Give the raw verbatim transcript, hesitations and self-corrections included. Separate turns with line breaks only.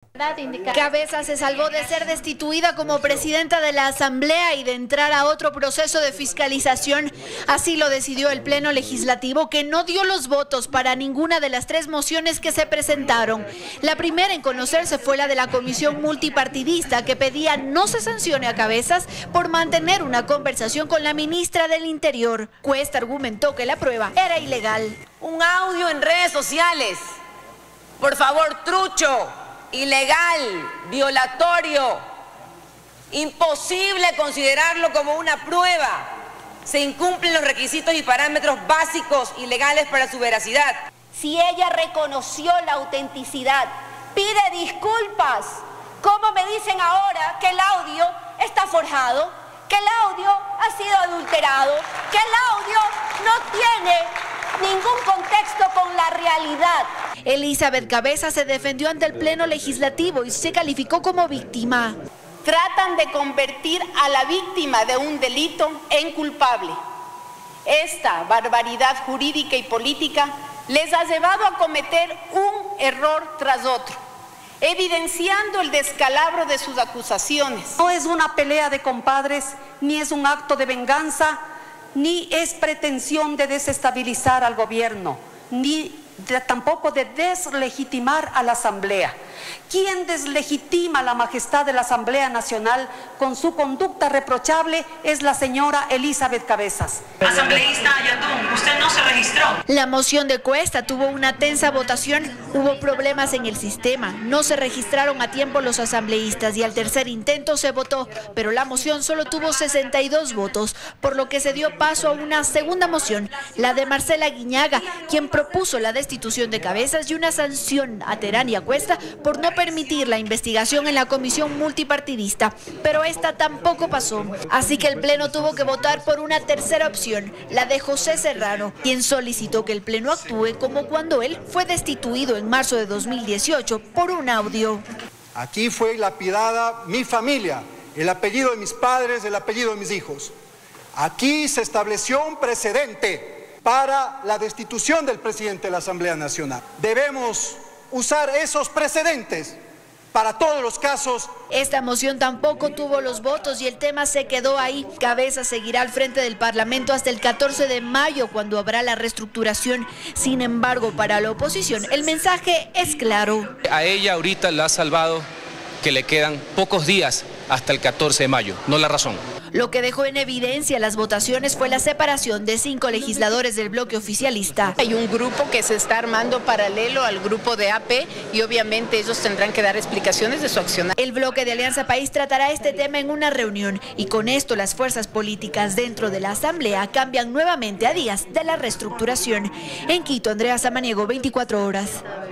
Cabezas se salvó de ser destituida como presidenta de la Asamblea y de entrar a otro proceso de fiscalización. Así lo decidió el Pleno Legislativo, que no dio los votos para ninguna de las tres mociones que se presentaron. La primera en conocerse fue la de la Comisión Multipartidista, que pedía no se sancione a Cabezas por mantener una conversación con la ministra del Interior. Cuesta argumentó que la prueba era ilegal.
Un audio en redes sociales, por favor, trucho, ilegal, violatorio, imposible considerarlo como una prueba. Se incumplen los requisitos y parámetros básicos y legales para su veracidad.
Si ella reconoció la autenticidad, pide disculpas. ¿Cómo me dicen ahora que el audio está forjado, que el audio ha sido adulterado, que el audio no tiene ningún contexto con la realidad?
Elizabeth Cabezas se defendió ante el Pleno Legislativo y se calificó como víctima.
Tratan de convertir a la víctima de un delito en culpable. Esta barbaridad jurídica y política les ha llevado a cometer un error tras otro, evidenciando el descalabro de sus acusaciones.
No es una pelea de compadres, ni es un acto de venganza, ni es pretensión de desestabilizar al gobierno, ni de, tampoco de deslegitimar a la Asamblea. Quien deslegitima la majestad de la Asamblea Nacional con su conducta reprochable es la señora Elizabeth Cabezas.
Asambleísta Yandún, usted no se registró.
La moción de Cuesta tuvo una tensa votación. Hubo problemas en el sistema. No se registraron a tiempo los asambleístas y al tercer intento se votó, pero la moción solo tuvo sesenta y dos votos, por lo que se dio paso a una segunda moción, la de Marcela Guiñaga, quien propuso la destitución de Cabezas y una sanción a Terán y a Cuesta por no permitir la investigación en la comisión multipartidista, pero esta tampoco pasó. Así que el Pleno tuvo que votar por una tercera opción, la de José Serrano, quien solicitó que el Pleno actúe como cuando él fue destituido en marzo de dos mil dieciocho por un audio.
Aquí fue lapidada mi familia, el apellido de mis padres, el apellido de mis hijos. Aquí se estableció un precedente para la destitución del presidente de la Asamblea Nacional. Debemos usar esos precedentes para todos los casos.
Esta moción tampoco tuvo los votos y el tema se quedó ahí. Cabezas seguirá al frente del Parlamento hasta el catorce de mayo, cuando habrá la reestructuración. Sin embargo, para la oposición, el mensaje es claro.
A ella ahorita la ha salvado que le quedan pocos días hasta el catorce de mayo, no la razón.
Lo que dejó en evidencia las votaciones fue la separación de cinco legisladores del bloque oficialista.
Hay un grupo que se está armando paralelo al grupo de A P y obviamente ellos tendrán que dar explicaciones de su accionar.
El bloque de Alianza País tratará este tema en una reunión y con esto las fuerzas políticas dentro de la Asamblea cambian nuevamente a días de la reestructuración. En Quito, Andrea Samaniego, veinticuatro horas.